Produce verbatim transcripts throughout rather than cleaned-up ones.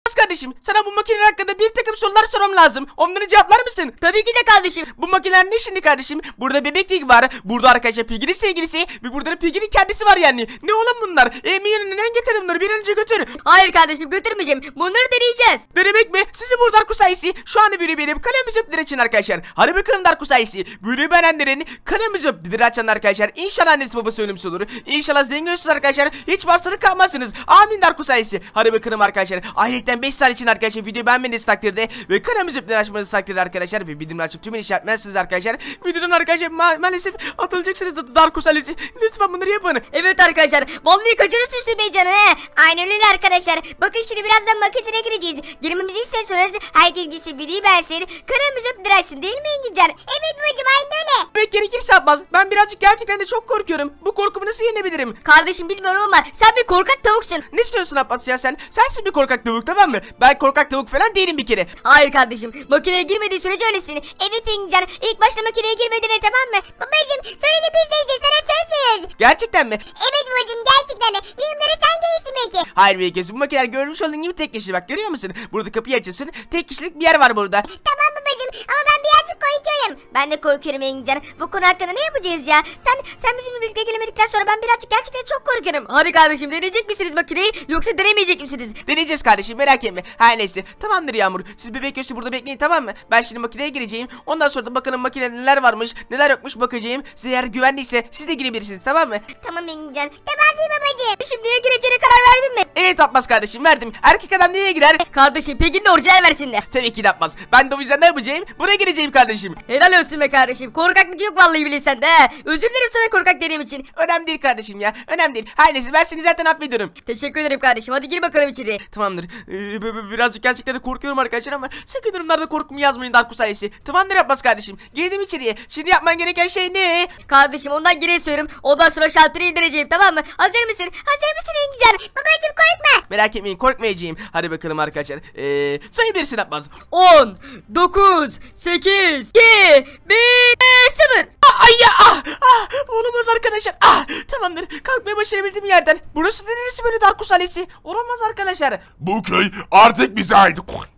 Kardeşim, sana bu makineler hakkında bir takım sorular sormam lazım. Onları cevaplar mısın? Tabii ki de kardeşim. Bu makineler ne şimdi kardeşim? Burada bebek Pig var. Burada arkadaşlar Piggy'nin sevgilisi ve burada da Piggy'nin kendisi var yani. Ne oğlum bunlar? Eminim neden getirdin bunları? Bir an önce götür. Hayır kardeşim, götürmeyeceğim. Bunları deneyeceğiz. Denemek mi? Sizi bu Darko sayesi şu anda videoyu beğenip kanalımızı öptüler için arkadaşlar. Hadi bakalım Darko sayesi. Videoyu beğenenlerin kanalımızı öptüler açan arkadaşlar. İnşallah annesi babası ölümsüz olur. İnşallah zengin olursunuz arkadaşlar. Hiç basarı kalmazsınız. Amin Darko sayesi. Hadi bakalım arkadaşlar. Ayrıca beş saat için arkadaşlar videoyu beğenmeniz takdirde ve kanalımızı öptüler açmanız takdirde arkadaşlar. Ve bildirimleri açıp tümünü işaretmezsiniz arkadaşlar. Videodan arkadaşlar ma maalesef atılacaksınız da Darko sayesi. Lütfen bunları yapın. Evet arkadaşlar. Vallahi kaçırırsınız Tübeycan'ı he. Aynen öyle arkadaşlar. Bakın şimdi birazdan maketine gireceğiz. Girmemizi istiyorsanız herkes gitsin videoyu beğensin. Kanalımızı öptürsün değil mi Engincan? Evet babacım aynen öyle. Evet gerekirse yapmaz. Ben birazcık gerçekten de çok korkuyorum. Bu korkumu nasıl yenebilirim? Kardeşim bilmiyorum ama sen bir korkak tavuksun. Ne istiyorsun Abbas ya sen? Sensin bir korkak tavuk tamam mı? Ben korkak tavuk falan değilim bir kere. Hayır kardeşim. Makineye girmediği sürece öylesin. Evet Engincan. İlk başta makineye girmediğine tamam mı? Babacım sonra da biz deyeceğiz. Sana söz veriyoruz. Gerçekten mi? Evet babacım gerçekten de. Yorumları sen gelirsin belki. Hayır bir kez bu makineler görmüş olduğun gibi tek kişi bak görüyor musun? Burada kapıyı açılsın. Tek kişilik bir yer var burada. Tamam babacım ama ben birazcık korkuyorum. Ben de korkuyorum Engincan. Bu konu hakkında ne yapacağız ya? Sen sen bizimle birlikte gelemedikten sonra ben birazcık gerçekten çok korkuyorum. Hadi kardeşim, deneyecek misiniz makineyi yoksa denemeyecek misiniz? Deneyeceğiz kardeşim merak etme. Her neyse. Tamamdır Yağmur. Siz bebek göğsü burada bekleyin tamam mı? Ben şimdi makineye gireceğim. Ondan sonra da bakalım makinede neler varmış neler yokmuş bakacağım. Size eğer güvenliyse siz de girebilirsiniz tamam mı? Tamam Engincan. Tamam değil babacım. Şimdiye gireceğine karar verdin mi? Evet Abbas kardeşim verdim. Erkek adam nereye girer? Kardeşim peki de orijinal versinler. Tabii ki de Abbas. Ben de o yüzden ne yapacağım? Buraya gireceğim kardeşim. Helal olsun be kardeşim. Korkaklık yok vallahi bile sende he. Özür dilerim sana korkak dediğim için. Önemli değil kardeşim ya. Önemli değil. Her neyse ben seni zaten affediyorum. Teşekkür ederim kardeşim. Hadi gir bakalım içeri. Tamamdır. Ee, birazcık gerçekten de korkuyorum arkadaşlar ama sakın durumlarda korkumu yazmayın Darko sayesi. Tamamdır Abbas kardeşim. Girdim içeriye. Şimdi yapman gereken şey ne? Kardeşim ondan geri istiyorum. Ondan sonra şalteri indireceğim tamam mı? Hazır mısın? Hazır mısın Engincan? Babacım korkma. Merak etmeyin korkmayacağım. Hadi bakalım arkadaşlar. Ee, sayabilirsin Abbas. on, dokuz, sekiz, iki, bir, sıfır. Ay ya ah, ah olamaz arkadaşlar ah tamamdır kalkmaya başarabildim yerden. Burası da neresi böyle Darko sayesi? Olamaz arkadaşlar. Bu köy artık bize ait.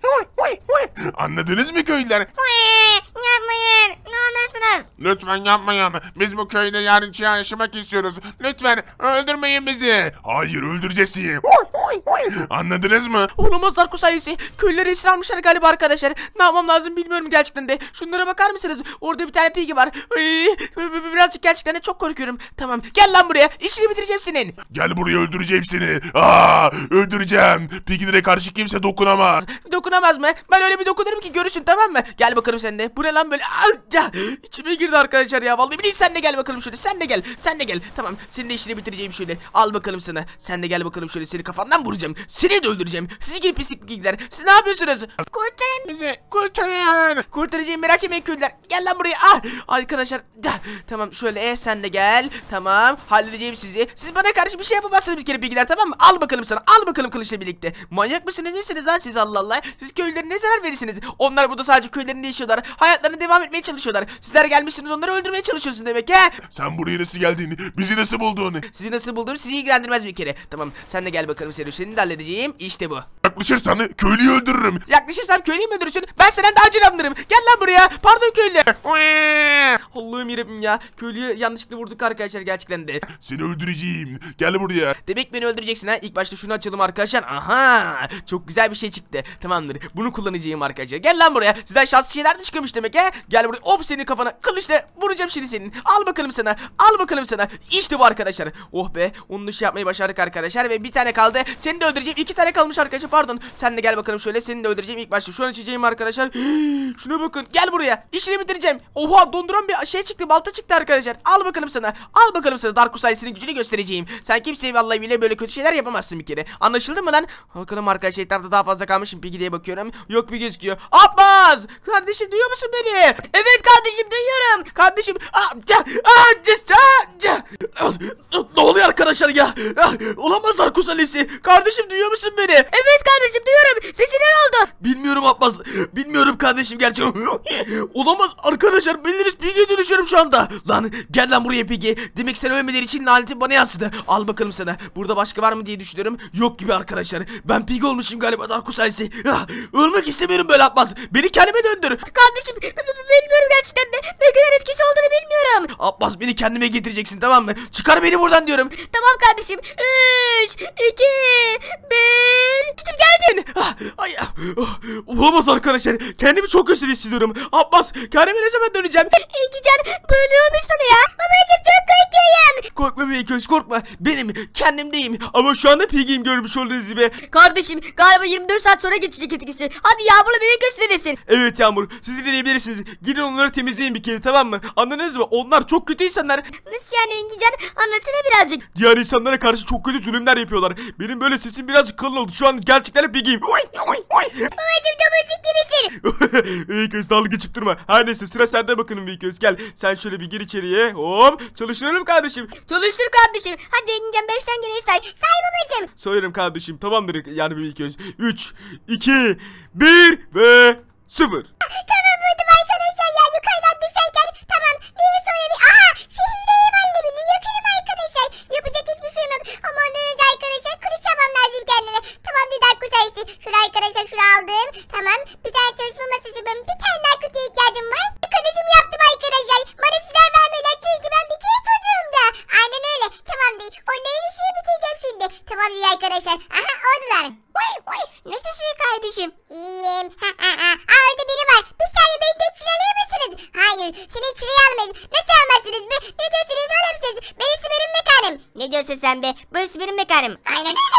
Anladınız mı köylüler? Yapmayın. Ne olursunuz. Lütfen yapmayın. Biz bu köyde yarın yaşamak istiyoruz. Lütfen öldürmeyin bizi. Hayır öldüreceğiz. Anladınız mı? Olamaz Darko sayesi. Köylüleri esir almışlar galiba arkadaşlar. Ne yapmam lazım bilmiyorum gerçekten de. Şunlara bakar mısınız? Orada bir tane Piggy var. Ay, birazcık gerçekten de çok korkuyorum. Tamam gel lan buraya. İşini bitireceğim senin. Gel buraya öldüreceğim seni. Aa, öldüreceğim. Piggy'lere karşı kimse dokunamaz. Dokunamaz mı? Ben öyle bir dokunurum ki görürsün tamam mı? Gel bakalım sen de. Bu ne lan böyle? Aa, içime girdi arkadaşlar ya. Vallahi billahi sen de gel bakalım şöyle. Sen de gel. Sen de gel. Tamam. Senin de işini bitireceğim şöyle. Al bakalım sana. Sen de gel bakalım şöyle. Seni kafandan vuracağım. Seni de öldüreceğim. Sizi gibi pislik gider. Siz ne yapıyorsunuz? Kurtarın Bizi kurtarın. Kurtaracağım merak etmeyin köylüler. Gel lan buraya. Ah! Arkadaşlar. Da. Tamam şöyle e, sen de gel. Tamam. Halledeceğim sizi. Siz bana karşı bir şey yapamazsınız bir kere bilgiler tamam mı? Al bakalım sana. Al bakalım kılıçla birlikte. Manyak mısınız? Nesiniz lan siz Allah Allah? Siz köylülere ne zarar verirsiniz? Onlar burada sadece köylerinde yaşıyorlar. Hayatlarına devam etmeye çalışıyorlar. Sizler gelmişsiniz onları öldürmeye çalışıyorsunuz demek he? Sen buraya nasıl geldin? Bizi nasıl buldun? Sizi nasıl buldum sizi ilgilendirmez bir kere. Tamam sen de gel bakalım Seru. Seni de halledeceğim. İşte bu. Yaklaşırsan köylüyü öldürürüm. Yaklaşırsam köylüyü mü öldürürsün? Ben senden daha canımdırım. Gel lan buraya. Pardon köylü. Allah'ım yarabbim ya. Köylüyü yanlışlıkla vurduk arkadaşlar gerçekten de. Seni öldüreceğim. Gel buraya. Demek beni öldüreceksin ha. İlk başta şunu açalım arkadaşlar. Aha. Çok güzel bir şey çıktı. Tamamdır. Bunu kullanacağım arkadaşlar. Gel lan buraya. Sizden şanslı şeyler de çıkmış demek he. Gel buraya. Hop senin kafana. Kılıçla vuracağım şimdi senin. Al bakalım sana. Al bakalım sana. İşte bu arkadaşlar. Oh be. Onu da şey yapmayı başardık arkadaşlar. Ve bir tane kaldı. Seni de öldüreceğim. İki tane kalmış arkadaşlar. Pardon. Sen de gel bakalım şöyle. Seni de öldüreceğim. İlk başta şu an açacağım arkadaşlar. Şuna bakın. Gel buraya. İşini bitireceğim. Oha donduran bir şey çıktı. Balta çıktı arkadaşlar. Al bakalım sana. Al bakalım sana. Darko sayesinin gücünü göstereceğim. Sen kimseye vallahi bile böyle kötü şeyler yapamazsın bir kere. Anlaşıldı mı lan? Bakalım arkadaşlar etrafta daha fazla kalmışım. Piggy diye bakıyorum. Yok bir gözüküyor. Abbas! Kardeşim duyuyor musun beni? Evet kardeşim duyuyorum. Kardeşim. Aa, ca, aa, ca, ca, ca. Ne oluyor arkadaşlar ya? Olamaz Darko sayesi. Kardeşim duyuyor musun beni? Evet kardeşim duyuyorum. Sesi ne oldu? Bilmiyorum Abbas. Abbas. Bilmiyorum kardeşim gerçekten. Olamaz arkadaşlar. Biliriz Piggy'ye dönüşüyorum şu anda. Lan gel lan buraya Piggy. Demek sen ölmediğin için lanetin bana yansıdı. Al bakalım sana. Burada başka var mı diye düşünüyorum. Yok gibi arkadaşlar. Ben Piggy olmuşum galiba Darkus ailesi. Ah, ölmek istemiyorum böyle Abbas. Beni kendime döndür. Kardeşim b- b- bilmiyorum gerçekten ne, ne kadar etkisi olduğunu bilmiyorum. Abbas beni kendime getireceksin tamam mı? Çıkar beni buradan diyorum. Tamam kardeşim. üç, iki, bir. Şimdi geldin. Ah, ay, ah, oh, olamaz arkadaşlar. Kendimi çok kötü hissediyorum. Abbas kendime ne zaman döneceğim? İlgican böyle olmuşsun ya. Babacım çok korkuyorum. Korkma bebek göz korkma. Benim kendimdeyim. Ama şu anda Piggy'yim görmüş olduğunuz gibi. Kardeşim galiba yirmi dört saat sonra geçecek etkisi. Hadi Yağmur'la bebek gösteresin. Evet Yağmur. Siz de deneyebilirsiniz. Gidin onları temizleyin bir kere tamam mı? Anladınız mı? Onlar çok kötü insanlar. Nasıl yani İlgican? Anlatsana birazcık. Diğer insanlara karşı çok kötü zulümler yapıyorlar. Benim böyle sesim birazcık kalın oldu. Şu an gerçekten Piggy'yim. Babacım domuzcuk gibisin. Bebek göz dalga geçip durma. Her neyse sıra sende bakalım bebek göz. Gel sen şöyle bir gir içeriye. Hop çalıştıralım kardeşim. Çalıştır kardeşim. Hadi İngilizcem beşten geriye say. Say babacım. Sayarım kardeşim. Tamamdır yani bebek göz. üç, iki, bir ve sıfır. Tamam vurdum arkadaşlar ya yukarıdan düşerken. Tamam beni sonra bir. Aha şehirdeyim annemin yakınım arkadaşlar. Yapacak hiçbir şeyim yok. Ama ondan önce arkadaşlar kılıç almam lazım kendime. Tamam Didak Kuşaysı. Şunu arkadaşlar şunu aldım. Tamam bir tane çalışma masası benim. Bir tane daha kutuya ihtiyacım var. Kılıcımı yaptım arkadaşlar. Bana silah vermeler çünkü ben bir kere çocuğum da. Aynen öyle. Tamam değil. O neyin işini bitireceğim şimdi. Tamam değil arkadaşlar. Aha oradalar. Vay vay. Nasılsın kardeşim? İyiyim. Ha ha ha. Aa orada biri var. Bir saniye beni de içine alıyor musunuz? Hayır. Seni içine almayız. Nasıl almazsınız be? Ne diyorsunuz oğlum siz? Burası benim mekanım. Ne diyorsun sen be? Burası benim mekanım. Aynen öyle.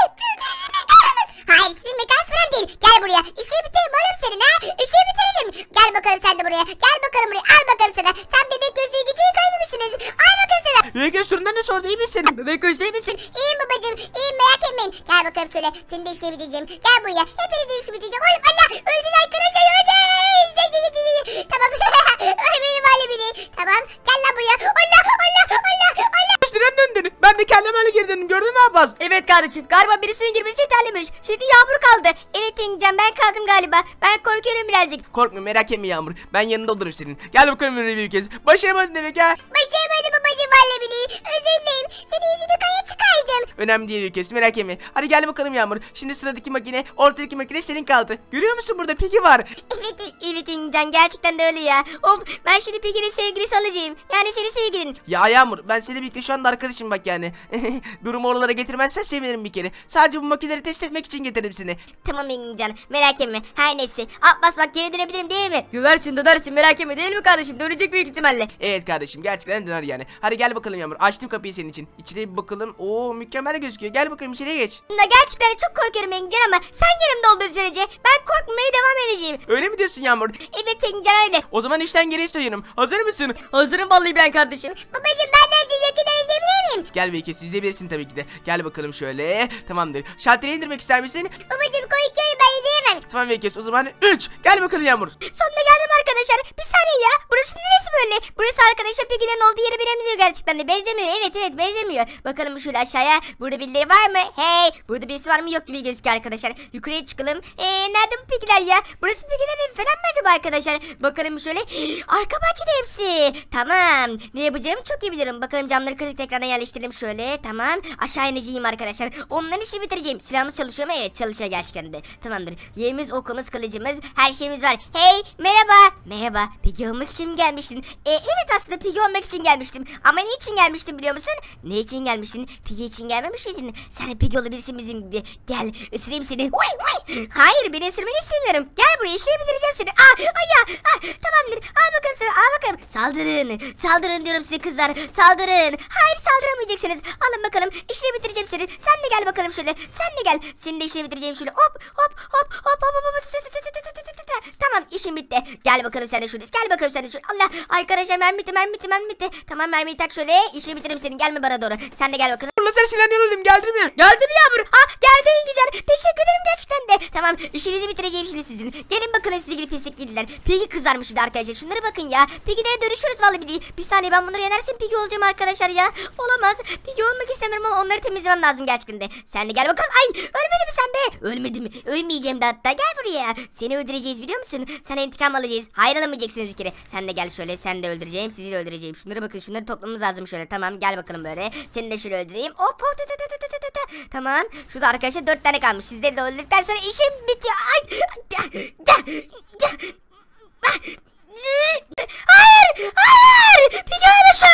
Hayır sizin mekanınız falan değil. Gel buraya. İşini bitirelim oğlum senin ha. İşini bitirelim. Gel bakalım sen de buraya. Gel bakalım buraya. Al bakalım sana. Sen bebek gözlüğü gücünü koymamışsınız. Al bakalım sana. Bebek göz sorundan ne sordu iyi misin? Bebek göster misin? İyiyim babacım. İyiyim merak etmeyin. Gel bakalım şöyle. Senin de işini bitireceğim. Gel buraya. Hepinizin işini bitireceğim. Oğlum Allah. Öleceğiz arkadaşlar. Öleceğiz. Tamam. Ölmeyelim hali bile. Tamam. Gel lan buraya. Allah Allah Allah Allah. Üstünden döndün. Ben de kendime hale geri döndüm. Gördün mü Abbas? Evet kardeşim galiba birisinin girmesi yeterliymiş. Şimdi Yağmur kaldı. Evet İngilizcem ben kaldım galiba. Ben korkuyorum birazcık. Korkma merak etme Yağmur. Ben yanında olurum senin. Gel bakalım böyle bir kez. Başaramadın demek ha. Başaramadım babacım vallahi bile. Özür dilerim. Seni yüzünü kaya çıkardım. Önemli değil bir kez merak etme. Hadi gel bakalım Yağmur. Şimdi sıradaki makine, ortadaki makine senin kaldı. Görüyor musun burada Piggy var. Evet evet İngilizcem gerçekten de öyle ya. Of ben şimdi Piggy'nin sevgilisi olacağım. Yani senin sevgilin. Ya Yağmur ben seninle birlikte şu anda arkadaşım bak yani. Durumu oralara getirmezsen sevinirim bir kere. Sadece bu makineleri test etmek için getirdim seni. Tamam İngilizcem merak etme. Her neyse. Abbas bak geri dönebilirim değil mi? Dönersin dönersin merak etme değil mi kardeşim? Dönecek büyük ihtimalle. Evet kardeşim gerçekten döner yani. Hadi gel bakalım Yağmur. Açtım kapıyı senin için. İçeriye bir bakalım. Oo mükemmel gözüküyor. Gel bakalım içeriye geç. Da gerçekten de çok korkuyorum İngilizcem ama sen yanımda olduğun sürece ben korkmaya devam edeceğim. Öyle mi diyorsun Yağmur? Evet İngilizcem öyle. O zaman işten geriye sayıyorum. Hazır mısın? Hazırım vallahi ben kardeşim. Babacım ben de önce yakından izleyebilir miyim? Gel belki siz izleyebilirsin tabii ki de. Gel bakalım şöyle. Tamamdır. Şalteri indirmek ister misin? Babacım korkuyorum ben izleyemem. Tamam belki o zaman üç. Gel bakalım Yağmur. Sonuna geldim arkadaşlar. Bir saniye ya. Burası neresi böyle? Burası arkadaşlar Piggy'lerin olduğu yere benziyor gerçekten de. Benzemiyor. Evet evet benzemiyor. Bakalım şöyle aşağıya. Burada birileri var mı? Hey. Burada birisi var mı? Yok gibi gözüküyor arkadaşlar. Yukarıya çıkalım. Eee nerede bu Piggy'ler ya? Burası Piggy'lerin evi falan mı acaba arkadaşlar? Bakalım şöyle. Arka bahçede hepsi. Tamam. Ne yapacağımı çok iyi bilirim. Bakalım camları kırık tekrardan yerleştirelim şöyle. Tamam. Aşağı ineceğim arkadaşlar. Onların işini bitireceğim. Silahımız çalışıyor mu? Evet çalışıyor gerçekten de. Tamamdır. Yerimiz, okumuz, kılıcımız, her şeyimiz var. Hey merhaba. Merhaba. Piggy olmak için mi gelmiştin? E, evet aslında Piggy olmak için gelmiştim. Ama ne için gelmiştim biliyor musun? Ne için gelmiştin? Piggy için gelmemiş miydin? Sen de Piggy olabilirsin bizim gibi. Gel ısırayım seni. Vay vay. Hayır beni ısırmanı istemiyorum. Gel buraya işini bitireceğim seni. Aa, ay ya. Ah, tamamdır. Al bakalım sana. Al bakalım. Saldırın. Saldırın diyorum size kızlar. Saldırın. Hayır saldıramayacaksınız. Alın bakalım. İşini bitireceğim seni. Sen de gel bakalım şöyle. Sen de gel. Senin de işini bitireceğim şöyle. Hop hop hop hop hop hop. Tamam işim bitti. Gel bakalım sen de şöyle. Gel bakalım sen de şöyle. Allah arkadaşlar mermi bitti mermi bitti mermi bitti. Tamam mermiyi tak şöyle. İşini bitiririm senin. Gelme bana doğru. Sen de gel bakalım. Lazer silah yolladım, geldi mi? Geldi mi Yağmur? Ha geldi İlgican. Teşekkür ederim gerçekten de. Tamam işinizi bitireceğim şimdi sizin. Gelin bakalım sizi gibi pislik gidiler. Piggy kızarmış bir de arkadaşlar. Şunlara bakın ya. Piggy'lere dönüşürüz vallahi billahi. Bir saniye ben bunları yenersem Piggy olacağım arkadaşlar ya. Olamaz. Piggy olmak istemiyorum ama onları temizlemem lazım gerçekten de. Sen de gel bakalım. Ay ölmedi mi sen be? Ölmedi mi? Ölmeyeceğim de hatta. Gel buraya. Seni öldüreceğiz biliyor musun? Sana intikam alacağız. Hayır alamayacaksınız bir kere. Sen de gel şöyle. Sen de öldüreceğim. Sizi de öldüreceğim. Şunlara bakın. Şunları toplamamız lazım şöyle. Tamam gel bakalım böyle. Seni de şöyle öldüreyim. Hop hop tı tı tı tı tı tı tı. Tamam. Şurada arkadaşlar dört tane kalmış. Sizleri de öldürdükten sonra işim bitiyor. Ay. Hayır. Hayır. Piggy ölmüş.